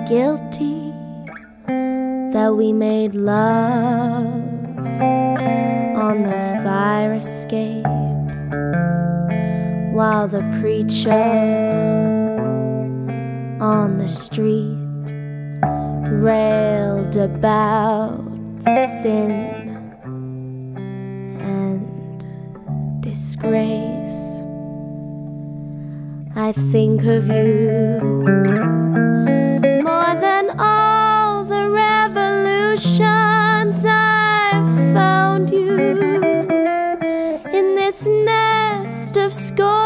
guilty that we made love on the fire escape while the preacher on the street railed about sin and disgrace. I think of you more than all the revolutions. I've found you in this nest of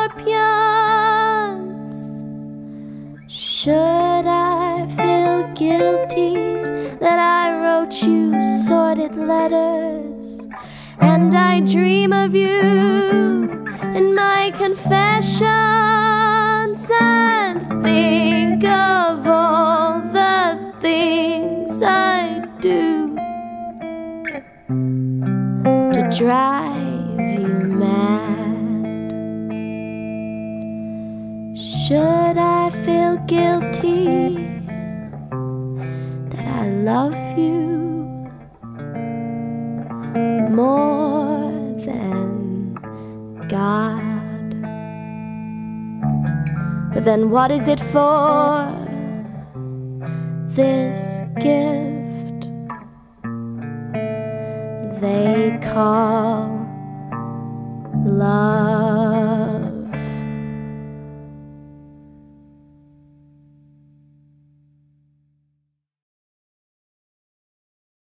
scorpions. Should I feel guilty that I wrote you sordid letters, and I dream of you in my confessions, and think of all the things I do to drive you mad? Should I feel guilty that I love you more than God? But then what is it for, this gift they call love?